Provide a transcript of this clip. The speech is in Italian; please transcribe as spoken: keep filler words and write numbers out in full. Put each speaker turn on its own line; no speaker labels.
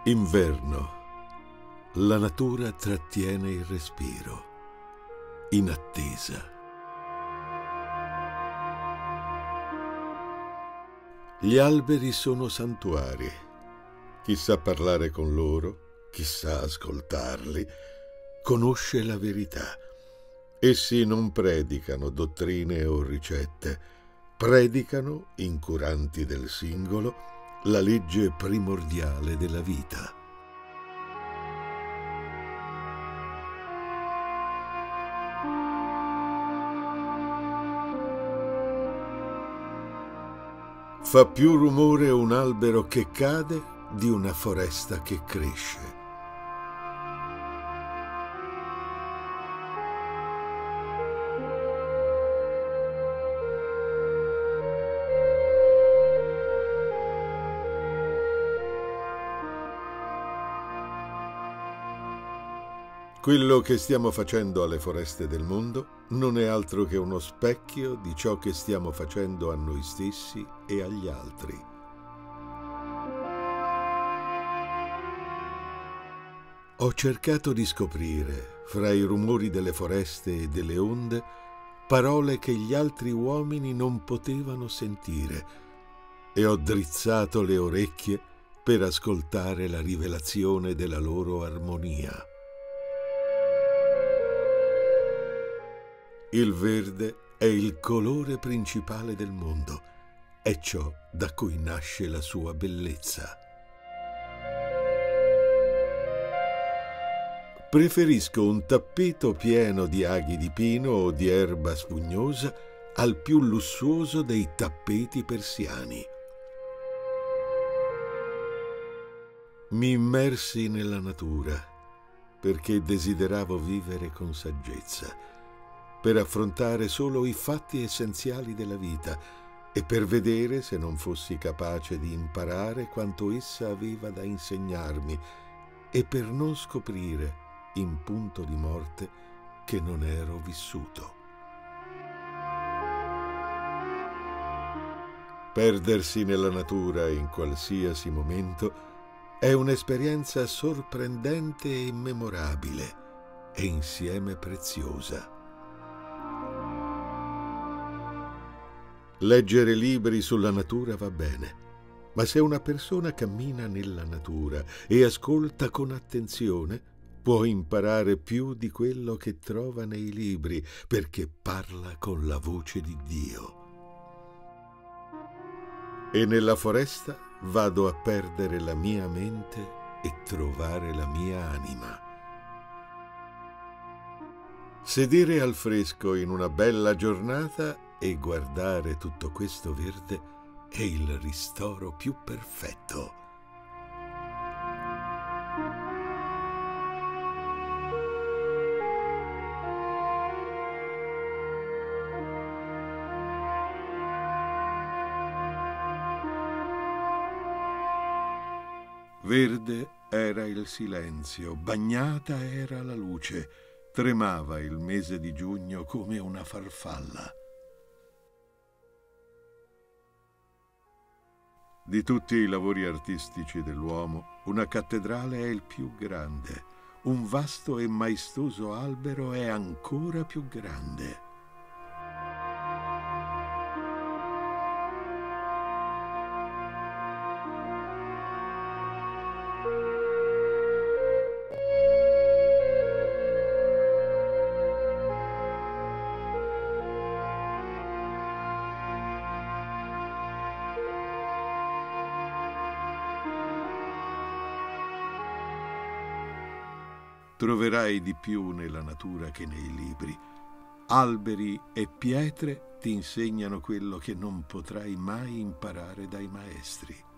Inverno. La natura trattiene il respiro, in attesa. Gli alberi sono santuari. Chi sa parlare con loro, chi sa ascoltarli, conosce la verità. Essi non predicano dottrine o ricette, predicano, incuranti del singolo, la legge primordiale della vita. Fa più rumore un albero che cade di una foresta che cresce. Quello che stiamo facendo alle foreste del mondo non è altro che uno specchio di ciò che stiamo facendo a noi stessi e agli altri. Ho cercato di scoprire, fra i rumori delle foreste e delle onde, parole che gli altri uomini non potevano sentire, e ho drizzato le orecchie per ascoltare la rivelazione della loro armonia. Il verde è il colore principale del mondo, è ciò da cui nasce la sua bellezza. Preferisco un tappeto pieno di aghi di pino o di erba spugnosa al più lussuoso dei tappeti persiani. Mi immersi nella natura perché desideravo vivere con saggezza, per affrontare solo i fatti essenziali della vita e per vedere se non fossi capace di imparare quanto essa aveva da insegnarmi e per non scoprire, in punto di morte, che non ero vissuto. Perdersi nella natura in qualsiasi momento è un'esperienza sorprendente e memorabile e insieme preziosa. Leggere libri sulla natura va bene, ma se una persona cammina nella natura e ascolta con attenzione, può imparare più di quello che trova nei libri, perché parla con la voce di Dio. E nella foresta vado a perdere la mia mente e trovare la mia anima. Sedere al fresco in una bella giornata e guardare tutto questo verde è il ristoro più perfetto. Verde era il silenzio, bagnata era la luce, tremava il mese di giugno come una farfalla. Di tutti i lavori artistici dell'uomo, una cattedrale è il più grande, un vasto e maestoso albero è ancora più grande. Troverai di più nella natura che nei libri. Alberi e pietre ti insegnano quello che non potrai mai imparare dai maestri.